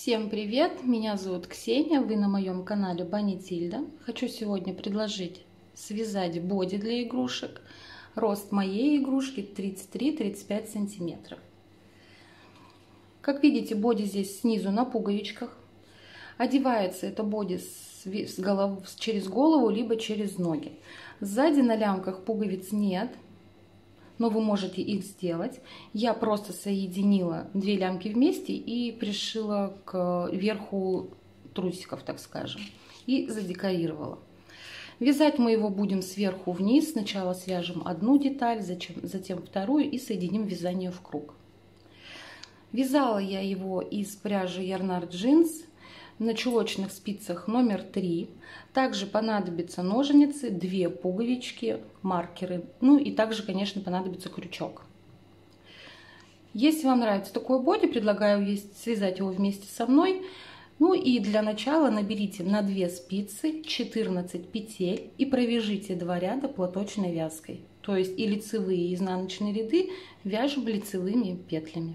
Всем привет! Меня зовут Ксения, вы на моем канале Банитильда. Хочу сегодня предложить связать боди для игрушек. Рост моей игрушки 33-35 сантиметров. Как видите, боди здесь снизу на пуговичках. Одевается это боди через голову, либо через ноги. Сзади на лямках пуговиц нет, но вы можете их сделать. Я просто соединила две лямки вместе и пришила к верху трусиков, так скажем, и задекорировала. Вязать мы его будем сверху вниз. Сначала свяжем одну деталь, затем вторую и соединим вязание в круг. Вязала я его из пряжи Yarnard Jeans на чулочных спицах номер 3. Также понадобятся ножницы, 2 пуговички, маркеры. Ну и также, конечно, понадобится крючок. Если вам нравится такой боди, предлагаю связать его вместе со мной. Ну и для начала наберите на 2 спицы 14 петель и провяжите 2 ряда платочной вязкой. То есть и лицевые, и изнаночные ряды вяжем лицевыми петлями.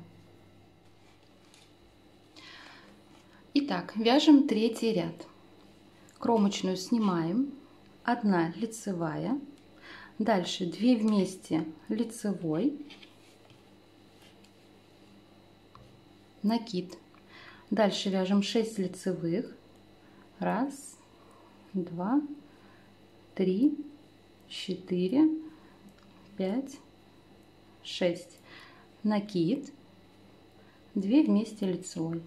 Итак, вяжем третий ряд. Кромочную снимаем, 1 лицевая, дальше 2 вместе лицевой, накид, дальше вяжем 6 лицевых, 1, 2, 3, 4, 5, 6, накид, 2 вместе лицевой.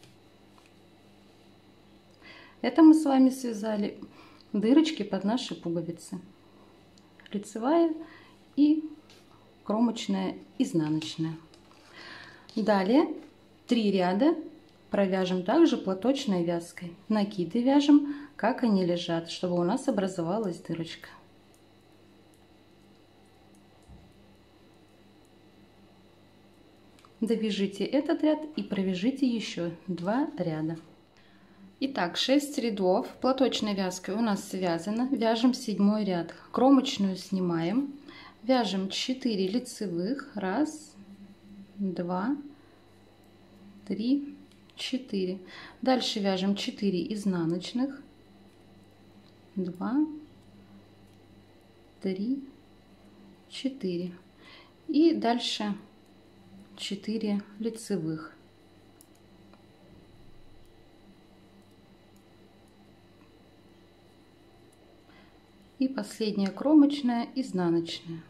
Это мы с вами связали дырочки под наши пуговицы. Лицевая и кромочная, изнаночная. Далее 3 ряда провяжем также платочной вязкой. Накиды вяжем, как они лежат, чтобы у нас образовалась дырочка. Довяжите этот ряд и провяжите еще 2 ряда. Итак, 6 рядов платочной вязкой у нас связано. Вяжем 7 ряд. Кромочную снимаем. Вяжем 4 лицевых. 1, 2, 3, 4. Дальше вяжем 4 изнаночных. 2, 3, 4. И дальше 4 лицевых. И последняя кромочная, изнаночная.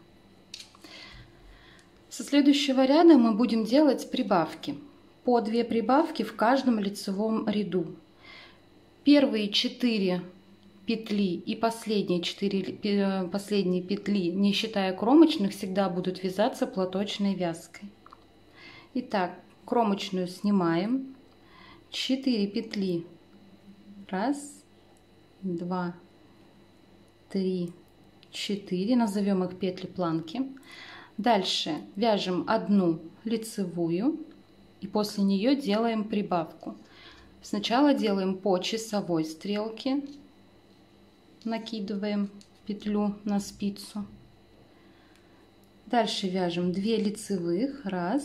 Со следующего ряда мы будем делать прибавки. По 2 прибавки в каждом лицевом ряду. Первые 4 петли и последние 4 последние петли, не считая кромочных, всегда будут вязаться платочной вязкой. Итак, кромочную снимаем. 4 петли. 1, 2, 3, 4, назовем их петли планки. Дальше вяжем 1 лицевую и после нее делаем прибавку. Сначала делаем по часовой стрелке, накидываем петлю на спицу. Дальше вяжем 2 лицевых, 1,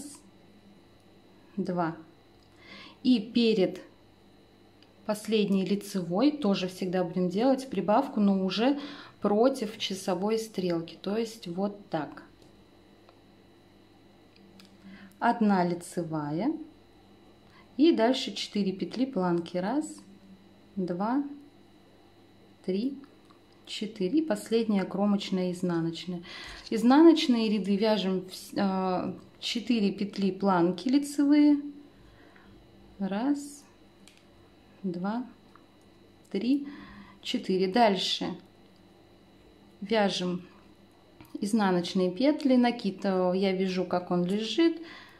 2. И перед последней лицевой тоже всегда будем делать прибавку, но уже против часовой стрелки, то есть вот так. 1 лицевая и дальше 4 петли планки. 1, 2, 3, 4 и последняя кромочная, изнаночная. Изнаночные ряды вяжем 4 петли планки лицевые. 1, 2, 3, 4. Дальше вяжем изнаночные петли. Накид я вяжу, как он лежит.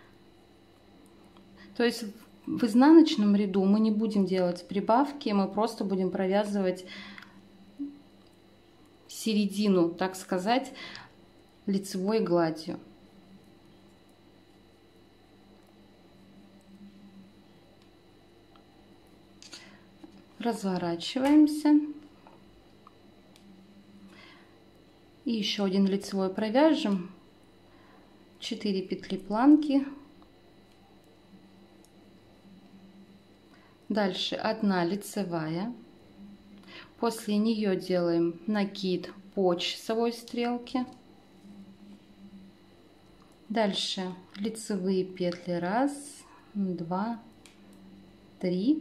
То есть в изнаночном ряду мы не будем делать прибавки, мы просто будем провязывать середину, так сказать, лицевой гладью. Разворачиваемся и еще 1 лицевой провяжем, 4 петли планки, Дальше 1 лицевая. После нее делаем накид по часовой стрелке. Дальше лицевые петли 1, 2, 3,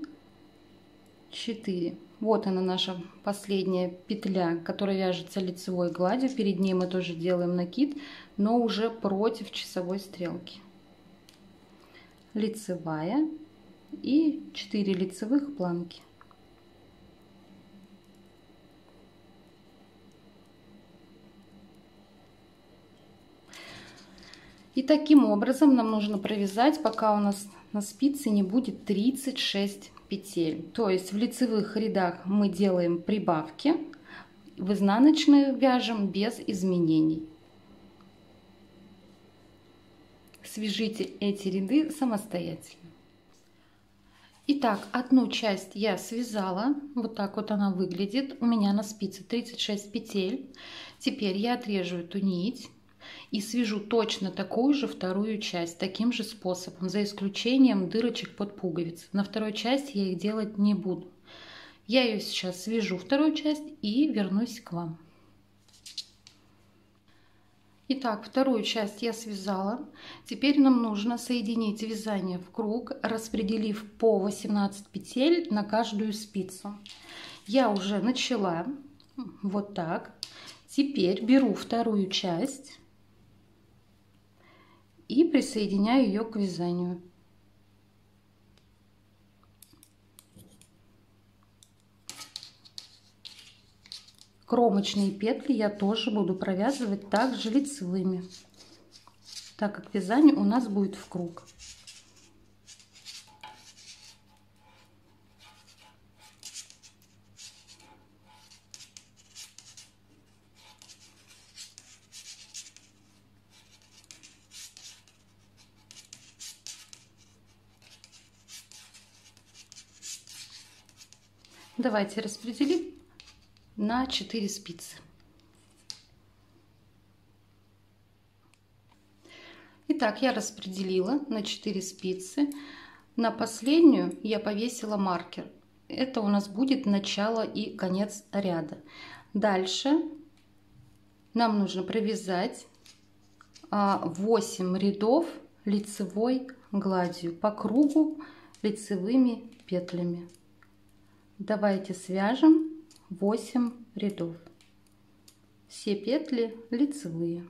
4. Вот она, наша последняя петля, которая вяжется лицевой гладью. Перед ней мы тоже делаем накид, но уже против часовой стрелки. Лицевая и 4 лицевых планки. И таким образом нам нужно провязать, пока у нас на спице не будет 36 петель. То есть в лицевых рядах мы делаем прибавки, в изнаночные вяжем без изменений. Свяжите эти ряды самостоятельно. Итак, одну часть я связала, вот так вот она выглядит. У меня на спице 36 петель. Теперь я отрежу эту нить и свяжу точно такую же вторую часть, таким же способом, за исключением дырочек под пуговицы. На второй части я их делать не буду. Я ее сейчас свяжу, вторую часть, и вернусь к вам. Итак, вторую часть я связала. Теперь нам нужно соединить вязание в круг, распределив по 18 петель на каждую спицу. Я уже начала вот так. Теперь беру вторую часть и присоединяю ее к вязанию. Кромочные петли я тоже буду провязывать также лицевыми, так как вязание у нас будет в круг. Давайте распределим на 4 спицы. Итак, я распределила на 4 спицы. На последнюю я повесила маркер. Это у нас будет начало и конец ряда. Дальше нам нужно провязать 8 рядов лицевой гладью по кругу лицевыми петлями. Давайте свяжем 8 рядов. Все петли лицевые.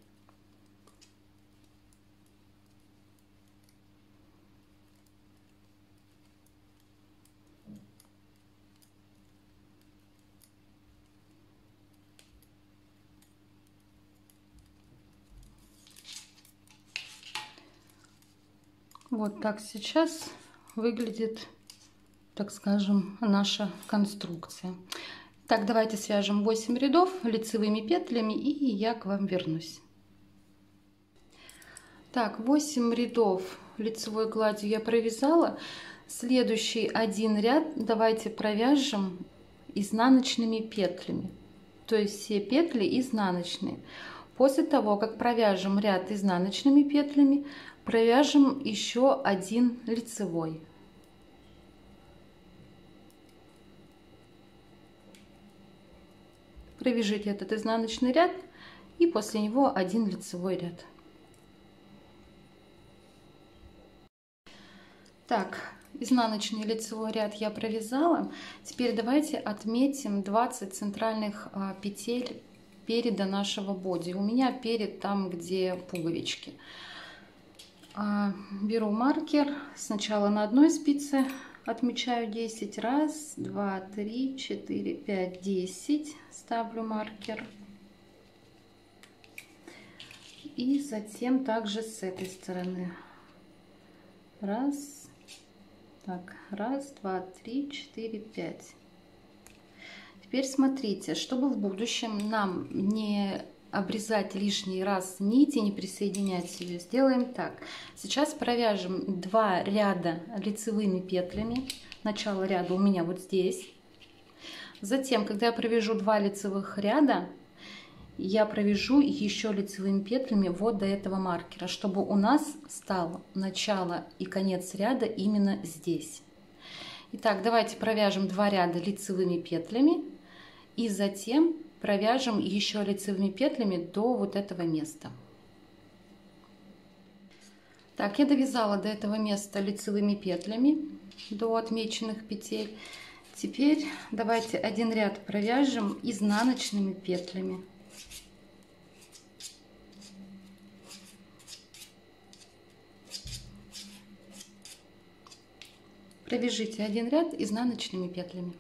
Вот так сейчас выглядит, так скажем, наша конструкция. Так, давайте свяжем 8 рядов лицевыми петлями, и я к вам вернусь. Так, 8 рядов лицевой гладью я провязала. Следующий один ряд давайте провяжем изнаночными петлями, то есть все петли изнаночные. После того, как провяжем ряд изнаночными петлями, провяжем еще один лицевой. Провяжите этот изнаночный ряд и после него один лицевой ряд. Так, изнаночный лицевой ряд я провязала. Теперь давайте отметим 20 центральных петель переда нашего боди. У меня перед там, где пуговички. Беру маркер. Сначала на одной спице отмечаю 10. Раз, два, три, 4, 5, 10. Ставлю маркер. И затем также с этой стороны. Раз. Так, раз, два, три, 4, 5. Теперь смотрите, чтобы в будущем нам не обрезать лишний раз нить и не присоединять ее, сделаем так. Сейчас провяжем 2 ряда лицевыми петлями. Начало ряда у меня вот здесь. Затем, когда я провяжу 2 лицевых ряда, я провяжу еще лицевыми петлями вот до этого маркера, чтобы у нас стало начало и конец ряда именно здесь. Итак, давайте провяжем 2 ряда лицевыми петлями и затем провяжем еще лицевыми петлями до вот этого места. Так, я довязала до этого места лицевыми петлями до отмеченных петель. Теперь давайте один ряд провяжем изнаночными петлями. Провяжите один ряд изнаночными петлями.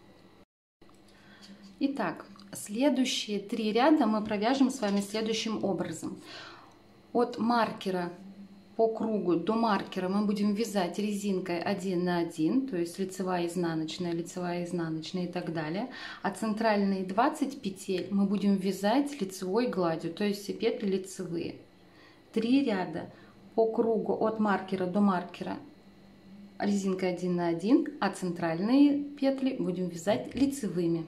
Итак, следующие 3 ряда мы провяжем с вами следующим образом. От маркера по кругу до маркера мы будем вязать резинкой 1 на 1, то есть лицевая, изнаночная и так далее. А центральные 20 петель мы будем вязать лицевой гладью, то есть все петли лицевые. 3 ряда по кругу от маркера до маркера резинкой 1 на 1, а центральные петли будем вязать лицевыми.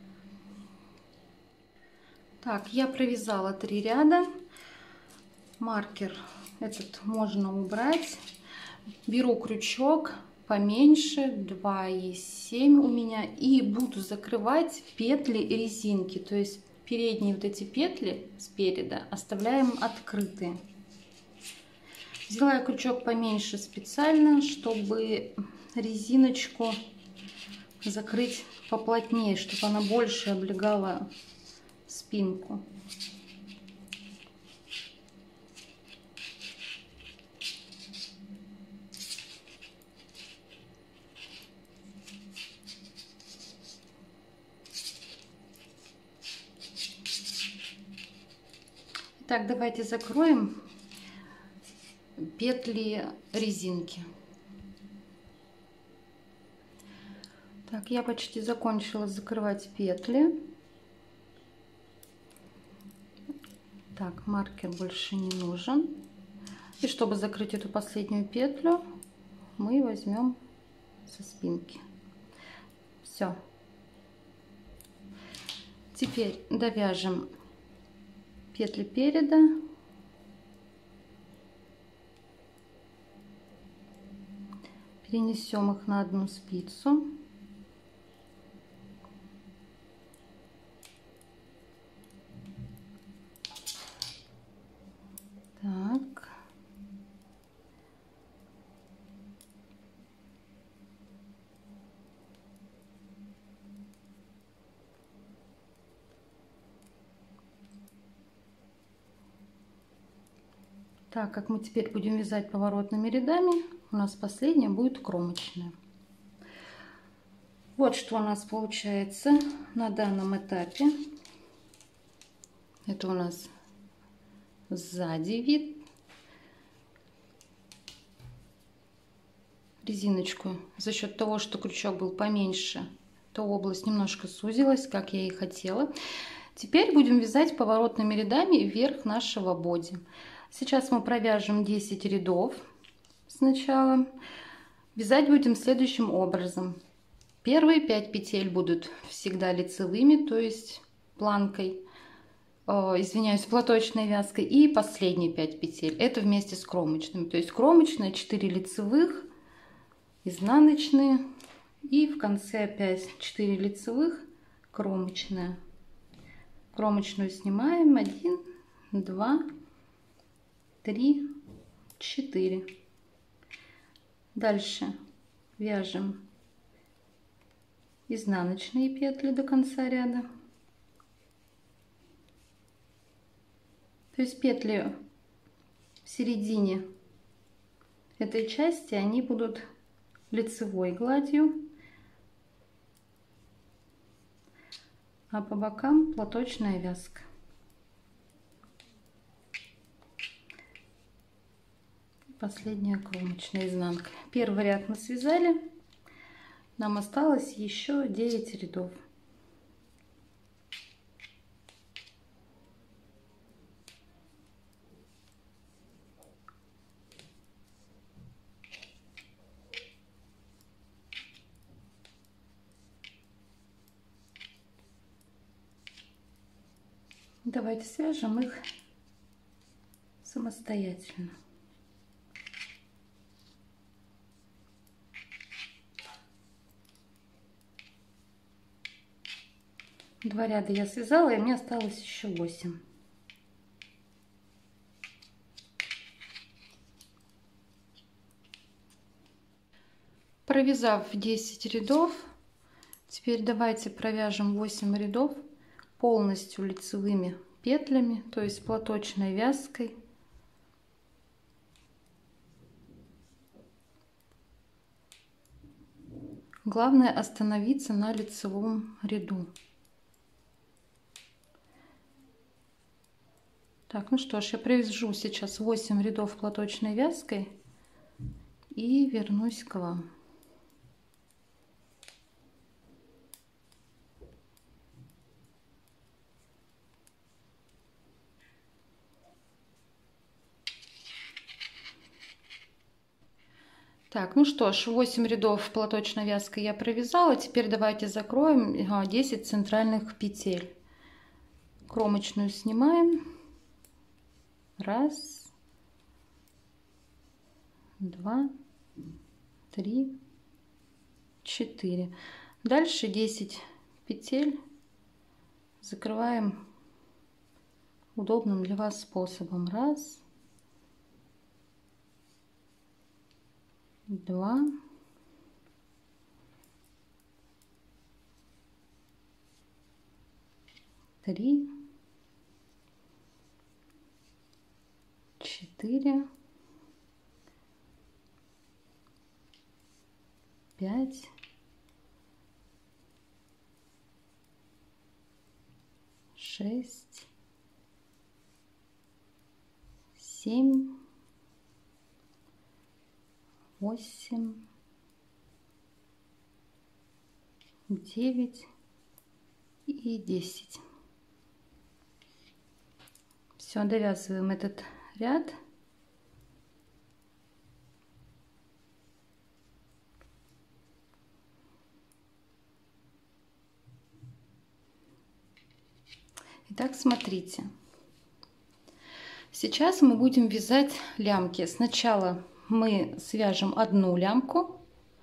Так, я провязала 3 ряда. Маркер этот можно убрать. Беру крючок поменьше, 2,7 у меня, и буду закрывать петли резинки, то есть передние вот эти петли спереда оставляем открытые. Взяла я крючок поменьше специально, чтобы резиночку закрыть поплотнее, чтобы она больше облегала спинку. Так, давайте закроем петли резинки. Так, я почти закончила закрывать петли. Так, маркер больше не нужен. И чтобы закрыть эту последнюю петлю, мы возьмем со спинки. Все. Теперь довяжем петли переда. Перенесем их на одну спицу. Так. Так, как мы теперь будем вязать поворотными рядами, у нас последняя будет кромочная. Вот что у нас получается на данном этапе. Это у нас сзади вид. Резиночку за счет того, что крючок был поменьше, то область немножко сузилась, как я и хотела. Теперь будем вязать поворотными рядами вверх нашего боди. Сейчас мы провяжем 10 рядов сначала. Вязать будем следующим образом. Первые 5 петель будут всегда лицевыми, то есть планкой, извиняюсь, платочной вязкой. И последние 5 петель это вместе с кромочными. То есть кромочная, 4 лицевых, изнаночные. И в конце опять 4 лицевых, кромочная. Кромочную снимаем. 1, 2, 3, 4. Дальше вяжем изнаночные петли до конца ряда. То есть петли в середине этой части, они будут лицевой гладью, а по бокам платочная вязка. Последняя кромочная изнанка. Первый ряд мы связали, нам осталось еще 9 рядов. Давайте свяжем их самостоятельно. 2 ряда я связала, и мне осталось еще 8. Провязав 10 рядов, теперь давайте провяжем 8 рядов полностью лицевыми петлями, то есть платочной вязкой. Главное остановиться на лицевом ряду. Так, ну что ж, я провяжу сейчас 8 рядов платочной вязкой и вернусь к вам. Так, ну что ж, 8 рядов платочной вязкой я провязала. Теперь давайте закроем 10 центральных петель. Кромочную снимаем. 1, 2, 3, 4. Дальше 10 петель закрываем удобным для вас способом. 1, 2, 3, 4, 5, 6, 7, 8, 9 и 10. Все, довязываем этот ряд. Итак, смотрите. Сейчас мы будем вязать лямки. Сначала мы свяжем одну лямку,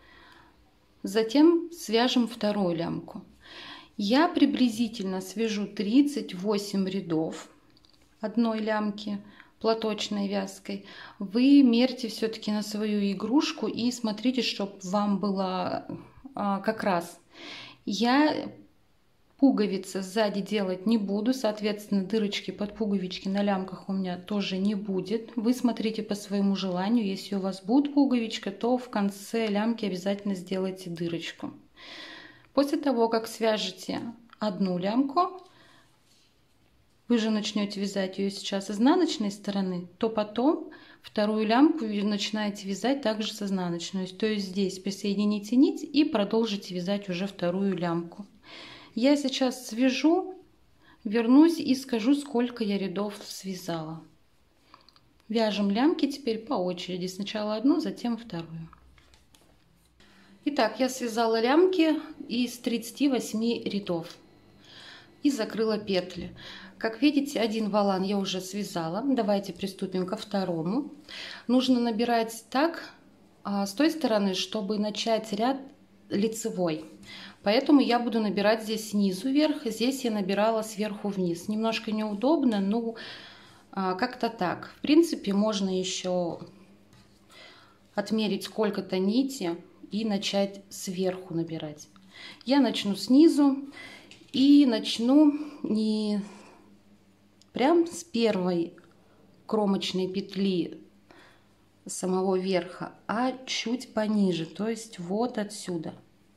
затем свяжем вторую лямку. Я приблизительно свяжу 38 рядов одной лямки платочной вязкой. Вы мерьте все-таки на свою игрушку и смотрите, чтобы вам было как раз. Я пуговицы сзади делать не буду, соответственно, дырочки под пуговички на лямках у меня тоже не будет. Вы смотрите по своему желанию. Если у вас будет пуговичка, то в конце лямки обязательно сделайте дырочку. После того, как свяжете одну лямку, вы же начнете вязать ее сейчас с изнаночной стороны, то потом вторую лямку вы начинаете вязать также с изнаночной. То есть здесь присоедините нить и продолжите вязать уже вторую лямку. Я сейчас свяжу, вернусь и скажу, сколько я рядов связала. Вяжем лямки теперь по очереди. Сначала одну, затем вторую. Итак, я связала лямки из 38 рядов и закрыла петли. Как видите, один волан я уже связала. Давайте приступим ко второму. Нужно набирать так, с той стороны, чтобы начать ряд лицевой. Поэтому я буду набирать здесь снизу вверх, здесь я набирала сверху вниз. Немножко неудобно, но как-то так. В принципе, можно еще отмерить сколько-то нити и начать сверху набирать. Я начну снизу и начну не прям с первой кромочной петли самого верха, а чуть пониже, то есть вот отсюда.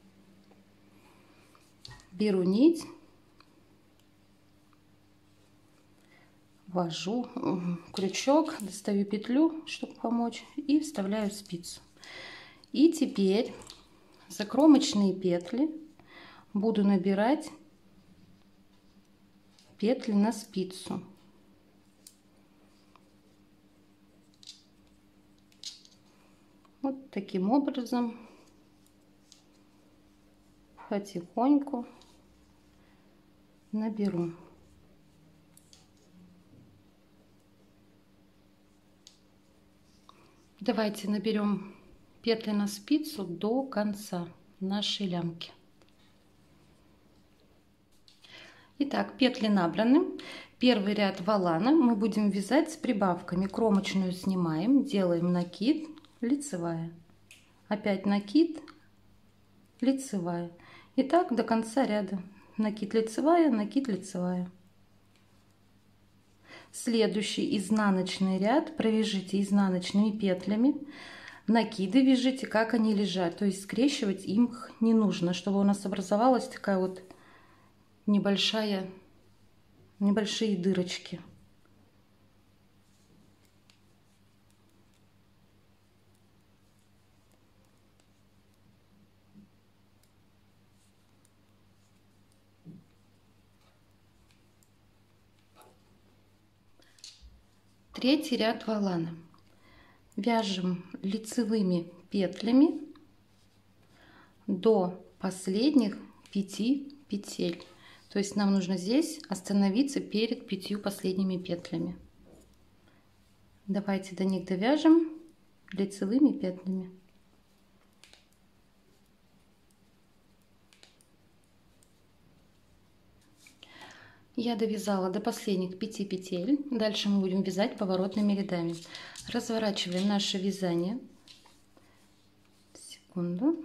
Беру нить, ввожу крючок, достаю петлю, чтобы помочь, и вставляю спицу. И теперь за кромочные петли буду набирать петли на спицу. Вот таким образом потихоньку наберу. Давайте наберем петли на спицу до конца нашей лямки. Итак, петли набраны. Первый ряд волана мы будем вязать с прибавками. Кромочную снимаем, делаем накид, лицевая. Опять накид, лицевая. И так до конца ряда. Накид, лицевая, накид, лицевая. Следующий изнаночный ряд провяжите изнаночными петлями. Накиды вяжите, как они лежат. То есть скрещивать их не нужно, чтобы у нас образовалась такая вот небольшие дырочки. Третий ряд волана. Вяжем лицевыми петлями до последних 5 петель. То есть нам нужно здесь остановиться перед 5 последними петлями. Давайте до них довяжем лицевыми петлями. Я довязала до последних 5 петель. Дальше мы будем вязать поворотными рядами. Разворачиваем наше вязание. Секунду.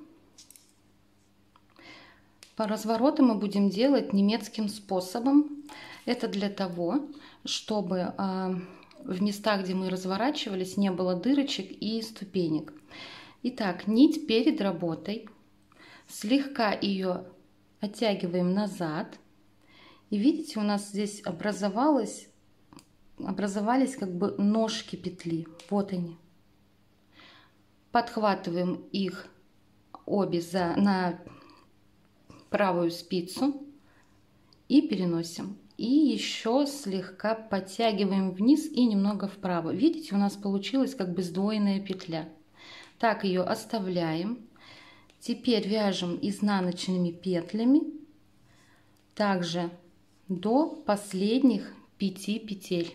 По развороту мы будем делать немецким способом. Это для того, чтобы в местах, где мы разворачивались, не было дырочек и ступенек. Итак, нить перед работой. Слегка ее оттягиваем назад. И видите, у нас здесь образовались как бы ножки петли. Вот они. Подхватываем их обе на правую спицу и переносим. И еще слегка подтягиваем вниз и немного вправо. Видите, у нас получилась как бы сдвоенная петля. Так ее оставляем. Теперь вяжем изнаночными петлями также до последних 5 петель.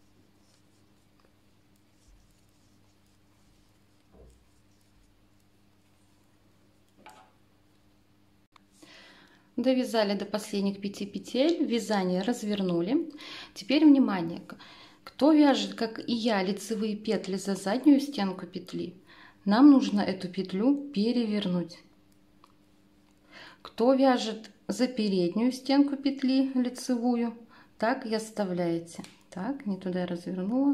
Довязали до последних 5 петель, вязание развернули. Теперь внимание, кто вяжет, как и я, лицевые петли за заднюю стенку петли, нам нужно эту петлю перевернуть. Кто вяжет за переднюю стенку петли лицевую, так и оставляете. Так, не туда я развернула.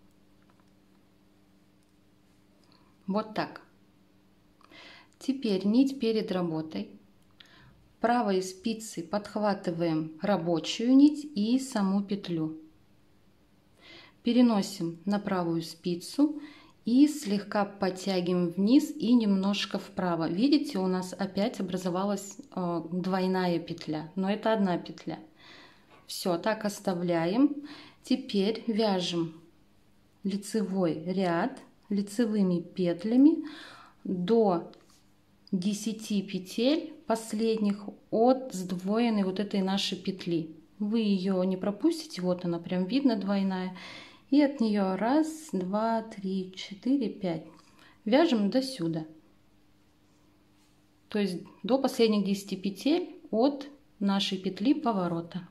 Вот так. Теперь нить перед работой. Правой спицей подхватываем рабочую нить и саму петлю. Переносим на правую спицу и слегка подтягиваем вниз и немножко вправо. Видите, у нас опять образовалась двойная петля, но это одна петля. Все, так оставляем. Теперь вяжем лицевой ряд лицевыми петлями до 10 петель последних от сдвоенной вот этой нашей петли. Вы ее не пропустите, вот она прям видно двойная. И от нее 1, 2, 3, 4, 5. Вяжем до сюда. То есть до последних 10 петель от нашей петли поворота.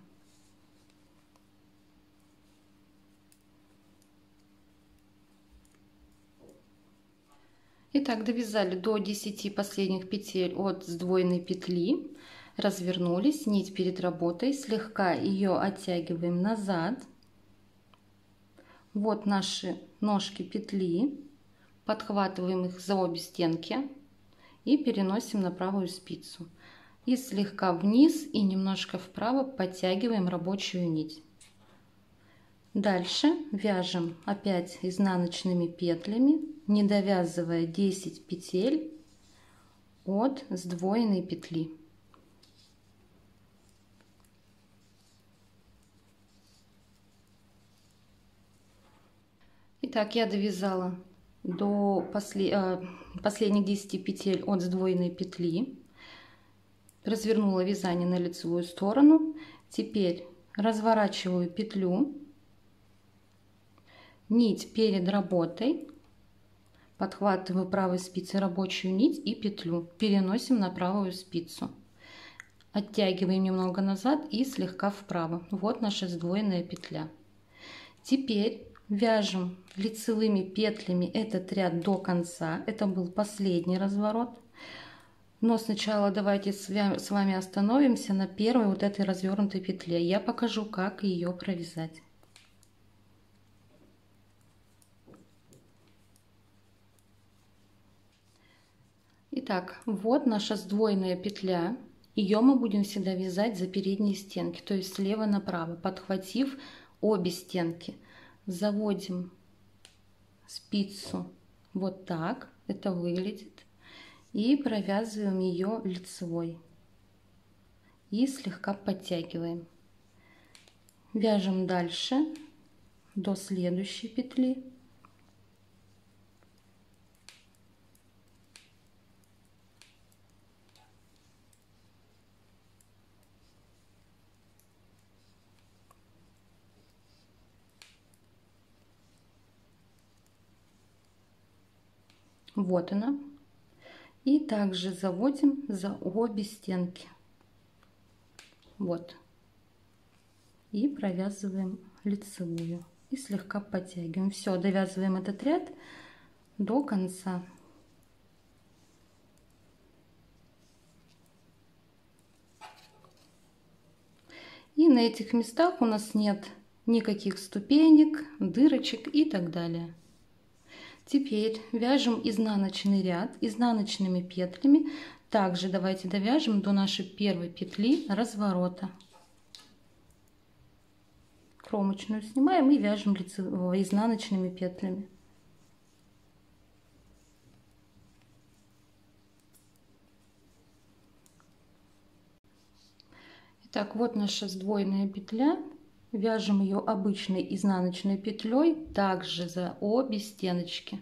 Итак, довязали до 10 последних петель от сдвоенной петли, развернулись, нить перед работой, слегка ее оттягиваем назад. Вот наши ножки петли, подхватываем их за обе стенки и переносим на правую спицу. И слегка вниз и немножко вправо подтягиваем рабочую нить. Дальше вяжем опять изнаночными петлями, не довязывая 10 петель от сдвоенной петли. Итак, я довязала до последних 10 петель от сдвоенной петли, развернула вязание на лицевую сторону. Теперь разворачиваю петлю, нить перед работой, подхватываю правой спицей рабочую нить и петлю, переносим на правую спицу. Оттягиваем немного назад и слегка вправо. Вот наша сдвоенная петля. Теперь вяжем лицевыми петлями этот ряд до конца. Это был последний разворот. Но сначала давайте с вами остановимся на первой вот этой развернутой петле. Я покажу, как ее провязать. Итак, вот наша сдвоенная петля. Ее мы будем всегда вязать за передние стенки, то есть слева направо, подхватив обе стенки. Заводим спицу вот так, это выглядит, и провязываем ее лицевой и слегка подтягиваем. Вяжем дальше до следующей петли. Вот она. И также заводим за обе стенки. Вот. И провязываем лицевую. И слегка подтягиваем. Все, довязываем этот ряд до конца. И на этих местах у нас нет никаких ступенек, дырочек и так далее. Теперь вяжем изнаночный ряд изнаночными петлями. Также давайте довяжем до нашей первой петли разворота. Кромочную снимаем и вяжем изнаночными петлями. Итак, вот наша сдвоенная петля. Вяжем ее обычной изнаночной петлей, также за обе стеночки.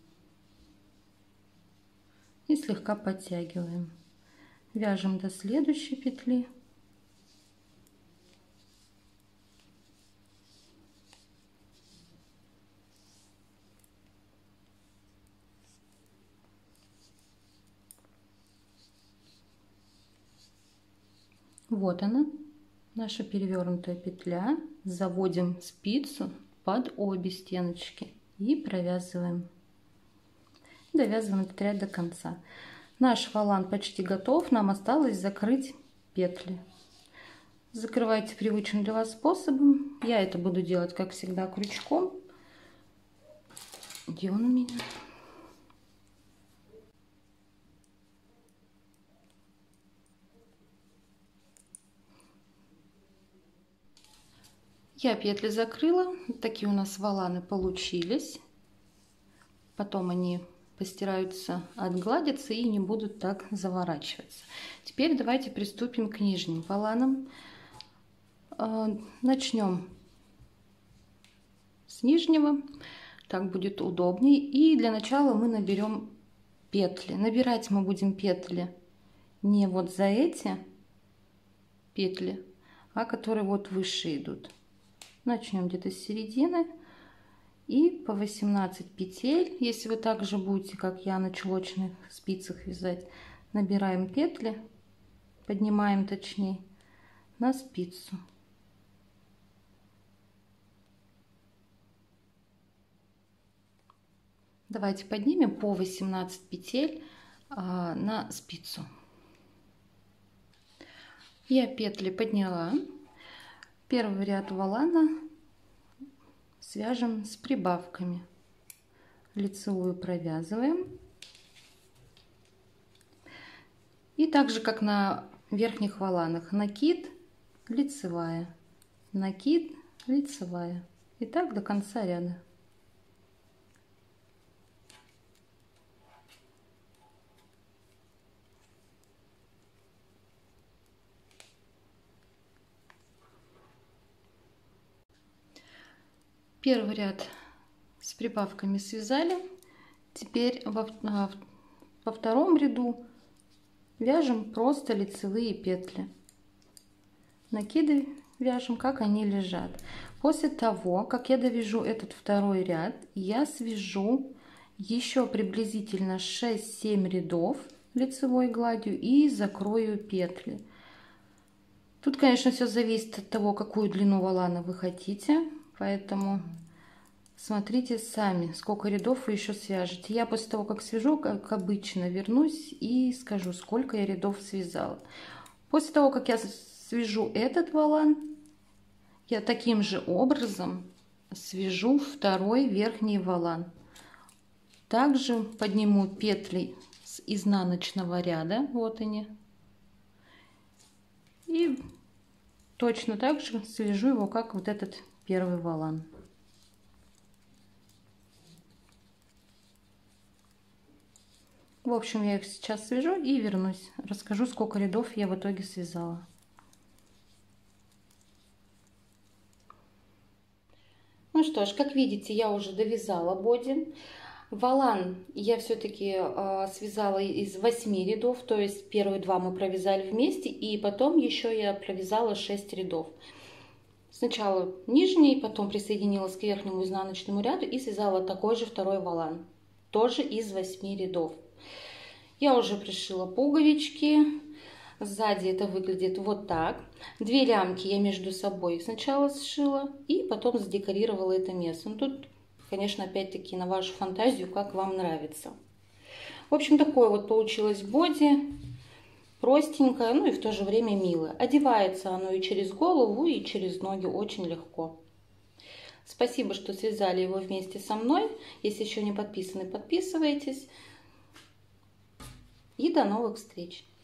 И слегка подтягиваем. Вяжем до следующей петли. Вот она, наша перевернутая петля. Заводим спицу под обе стеночки и провязываем. Довязываем этот ряд до конца. Наш волан почти готов, нам осталось закрыть петли. Закрывайте привычным для вас способом. Я это буду делать, как всегда, крючком. Где он у меня? Я петли закрыла. Такие у нас воланы получились. Потом они постираются, отгладятся и не будут так заворачиваться. Теперь давайте приступим к нижним воланам. Начнем с нижнего. Так будет удобнее. И для начала мы наберем петли. Набирать мы будем петли не вот за эти петли, а которые вот выше идут. Начнем где-то с середины и по 18 петель. Если вы также будете, как я, на чулочных спицах вязать, набираем петли, поднимаем точнее на спицу. Давайте поднимем по 18 петель на спицу. Я петли подняла. Первый ряд волана свяжем с прибавками. Лицевую провязываем. И так же, как на верхних воланах, накид, лицевая, накид, лицевая. И так до конца ряда. Первый ряд с прибавками связали. Теперь во втором ряду вяжем просто лицевые петли. Накиды вяжем, как они лежат. После того, как я довяжу этот второй ряд, я свяжу еще приблизительно 6-7 рядов лицевой гладью и закрою петли. Тут, конечно, все зависит от того, какую длину волана вы хотите, поэтому смотрите сами, сколько рядов вы еще свяжете. Я после того, как свяжу, как обычно, вернусь и скажу, сколько я рядов связала. После того, как я свяжу этот волан, я таким же образом свяжу второй верхний волан. Также подниму петли с изнаночного ряда, вот они. И точно так же свяжу его, как вот этот первый волан. В общем, я их сейчас свяжу и вернусь. Расскажу, сколько рядов я в итоге связала. Ну что ж, как видите, я уже довязала боди. Волан я все-таки связала из 8 рядов, то есть первые 2 мы провязали вместе, и потом еще я провязала 6 рядов. Сначала нижний, потом присоединилась к верхнему изнаночному ряду и связала такой же второй волан, тоже из 8 рядов. Я уже пришила пуговички. Сзади это выглядит вот так. 2 лямки я между собой сначала сшила и потом задекорировала это место. Ну, тут, конечно, опять-таки на вашу фантазию, как вам нравится. В общем, такое вот получилось боди. Простенькое, ну и в то же время милое. Одевается оно и через голову, и через ноги очень легко. Спасибо, что связали его вместе со мной. Если еще не подписаны, подписывайтесь. И до новых встреч!